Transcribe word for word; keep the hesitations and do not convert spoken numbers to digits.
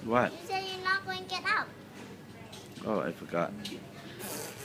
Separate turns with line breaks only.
What?
You said you're not going to get up.
Oh, I forgot.